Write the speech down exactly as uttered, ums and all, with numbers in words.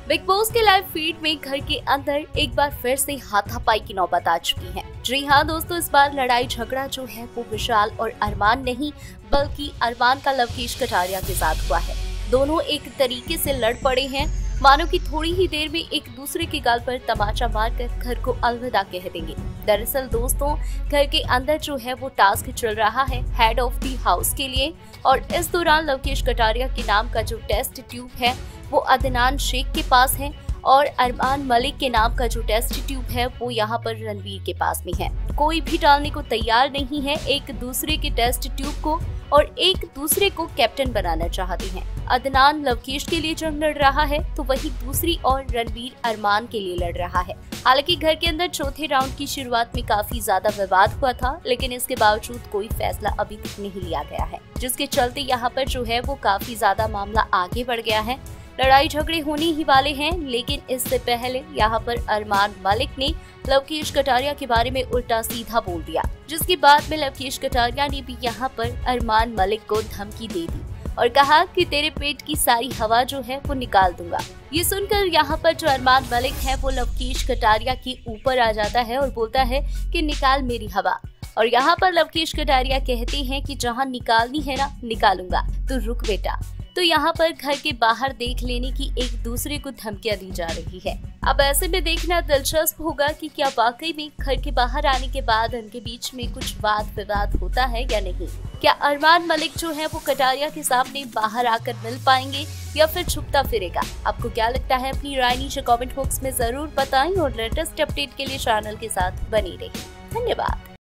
Big Boss live लाइव फीड में घर के अंदर एक बार फिर से हाथापाई की नौबत आ चुकी है। जी हाँ दोस्तों, इस बार लड़ाई झगड़ा जो है वो विशाल और अरमान नहीं बल्कि अरमान का लवकेश कटारिया के साथ हुआ है। दोनों एक तरीके से लड़ पड़े हैं, मानो कि थोड़ी ही देर में एक दूसरे के गाल पर तमाचा मारकर घर को अलविदा कह देंगे। दरअसल दोस्तों, घर के अंदर जो है वो टास्क चल रहा है हेड ऑफ द हाउस के लिए, और इस दौरान लवकेश कटारिया के नाम का जो टेस्ट ट्यूब है वो अदनान शेख के पास है और अरमान मलिक के नाम का जो टेस्ट ट्यूब है वो यहाँ पर रणवीर के पास में है। कोई भी डालने को तैयार नहीं है एक दूसरे के टेस्ट ट्यूब को, और एक दूसरे को कैप्टन बनाना चाहते हैं। अदनान लवकेश के लिए जंग लड़ रहा है तो वही दूसरी और रणवीर अरमान के लिए लड़ रहा है। हालांकि घर के अंदर चौथे राउंड की शुरुआत में काफी ज्यादा विवाद हुआ था, लेकिन इसके बावजूद कोई फैसला अभी तक नहीं लिया गया है, जिसके चलते यहाँ पर जो है वो काफी ज्यादा मामला आगे बढ़ गया है। लड़ाई झगड़े होने ही वाले हैं, लेकिन इससे पहले यहाँ पर अरमान मलिक ने लवकेश कटारिया के बारे में उल्टा सीधा बोल दिया, जिसके बाद में लवकेश कटारिया ने भी यहाँ पर अरमान मलिक को धमकी दे दी और कहा कि तेरे पेट की सारी हवा जो है वो निकाल दूंगा। ये सुनकर यहाँ पर जो अरमान मलिक है वो लवकेश कटारिया के ऊपर आ जाता है और बोलता है कि निकाल मेरी हवा। और यहाँ पर लवकेश कटारिया कहते हैं कि जहाँ निकालनी है ना निकालूंगा, तो रुक बेटा। तो यहाँ पर घर के बाहर देख लेने की एक दूसरे को धमकियां दी जा रही है। अब ऐसे में देखना दिलचस्प होगा कि क्या वाकई में घर के बाहर आने के बाद उनके बीच में कुछ वाद विवाद होता है या नहीं। क्या अरमान मलिक जो है वो कटारिया के सामने बाहर आकर मिल पाएंगे या फिर छुपता फिरेगा। आपको क्या लगता है, अपनी राय नीचे कमेंट बॉक्स में जरूर बताएं और लेटेस्ट अपडेट के लिए चैनल के साथ बनी रहिए। धन्यवाद।